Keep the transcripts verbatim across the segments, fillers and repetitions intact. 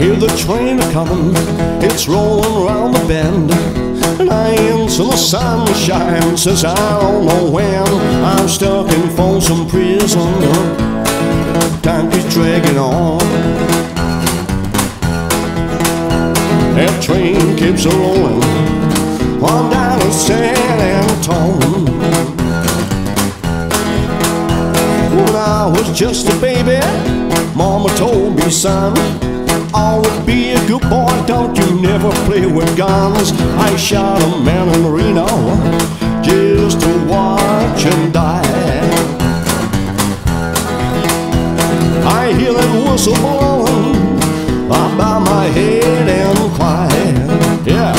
hear the train a-comin', it's rollin' round the bend, and I ain't till the sunshine says I don't know when. I'm stuck in Folsom Prison, time keeps dragging on. That train keeps a-rollin' on down to San Antone. When I was just a baby, Mama told me, son, always be a good boy, don't you never play with guns. I shot a man in Reno just to watch him die. I hear that whistle blowing by my head and cry, yeah.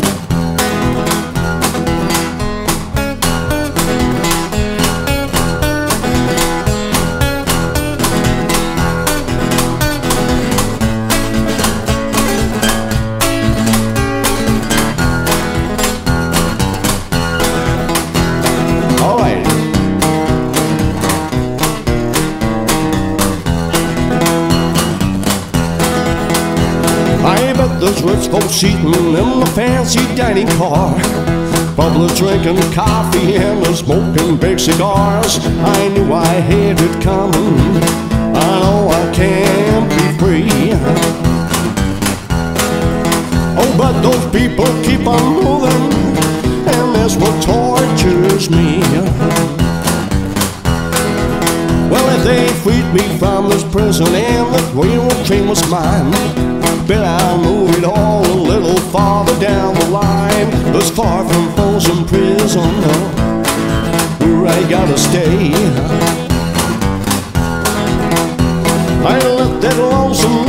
There's rich folks seating in the fancy dining car, probably drinking coffee and smoking big cigars. I knew I had it coming, I know I can't be free. Oh, but those people keep on moving, and that's what tortures me. Well, if they freed me from this prison and the railroad train was mine, bet I'll move it all a little farther down the line. As far from Folsom Prison, where I gotta stay. I left that lonesome